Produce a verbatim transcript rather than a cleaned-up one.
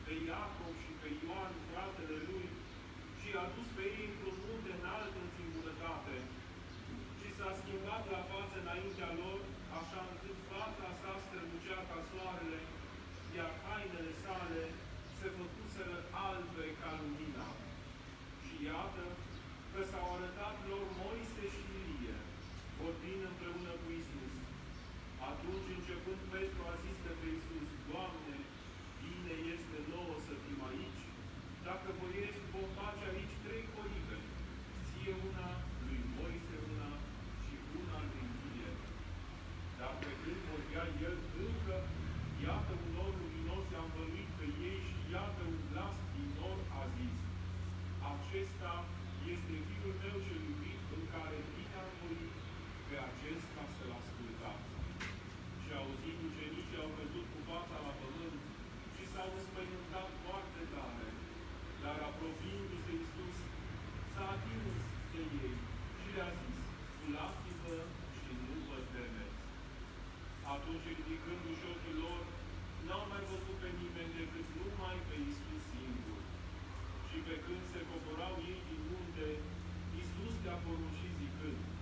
pe Iacov și pe Ioan, fratele lui, și i-a dus pe ei într-un munte înalt în singurătate. Și s-a schimbat la față înaintea lor, așa încât fața sa strălucea ca soarele, iar hainele sale se făcuseră albe ca lumina. Și iată că s-au arătat lor Moise și Ilie, vorbind împreună cu Iisus. Atunci, începând, Petru a zis de pe Iisus: Doamne, bine este nouă să fim aici. Dacă voiești, vom face aici trei coribe, ție una, lui Moise una și una lui Ilie. Dar pe când vorbea el, încă, iată un nor luminos i-a învăluit pe ei și iată un glas din nor a zis: Acesta este Fiul meu cel iubit, în care bine am voit pe acesta să-l ascultați. Și auzind, ucenicii au căzut cu fața la pământ și s-au înspăimântat foarte tare. Dar apropiindu-se Iisus, s-a atins de ei și le-a zis: Sculați-vă și nu vă temeți. Atunci, ridicându-și ochii lor, n-au mai văzut pe nimeni decât numai pe Iisus singur. Și pe când se coborau ei din munte, Iisus le-a poruncit zicând: